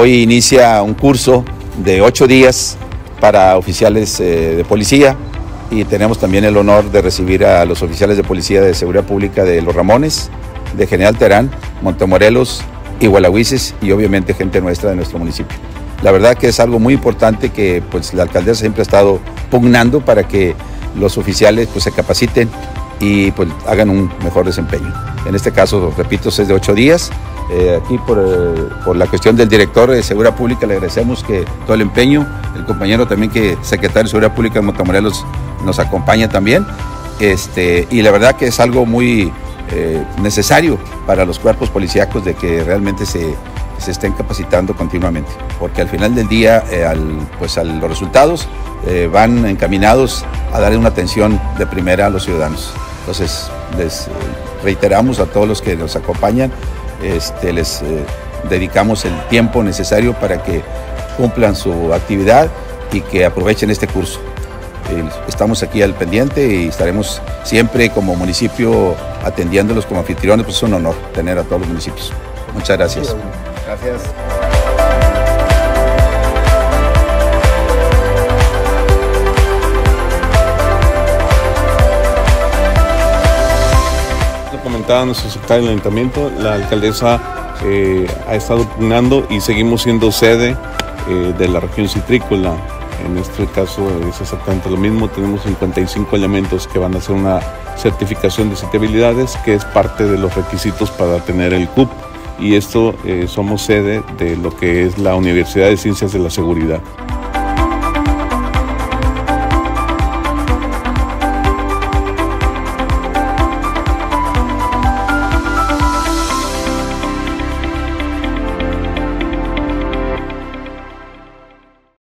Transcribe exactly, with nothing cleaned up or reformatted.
Hoy inicia un curso de ocho días para oficiales eh, de policía y tenemos también el honor de recibir a los oficiales de policía de seguridad pública de Los Ramones, de General Terán, Montemorelos, Igualahuises y obviamente gente nuestra de nuestro municipio. La verdad que es algo muy importante que pues, la alcaldesa siempre ha estado pugnando para que los oficiales pues, se capaciten y pues, hagan un mejor desempeño. En este caso, repito, es de ocho días. Eh, aquí por, eh, por la cuestión del director de Seguridad Pública le agradecemos que todo el empeño, el compañero también que secretario de Seguridad Pública de Montemorelos nos acompaña también, este, y la verdad que es algo muy eh, necesario para los cuerpos policíacos de que realmente se, se estén capacitando continuamente, porque al final del día eh, al, pues a los resultados eh, van encaminados a darle una atención de primera a los ciudadanos. Entonces les eh, reiteramos a todos los que nos acompañan, Este, les eh, dedicamos el tiempo necesario para que cumplan su actividad y que aprovechen este curso. Eh, estamos aquí al pendiente y estaremos siempre como municipio atendiéndolos como anfitriones, pues es un honor tener a todos los municipios. Muchas gracias. Gracias. Comentaba nuestro secretario del ayuntamiento, la alcaldesa eh, ha estado pugnando y seguimos siendo sede eh, de la región citrícola. En este caso es exactamente lo mismo, tenemos cincuenta y cinco elementos que van a hacer una certificación de siete habilidades, que es parte de los requisitos para tener el C U P, y esto eh, somos sede de lo que es la Universidad de Ciencias de la Seguridad.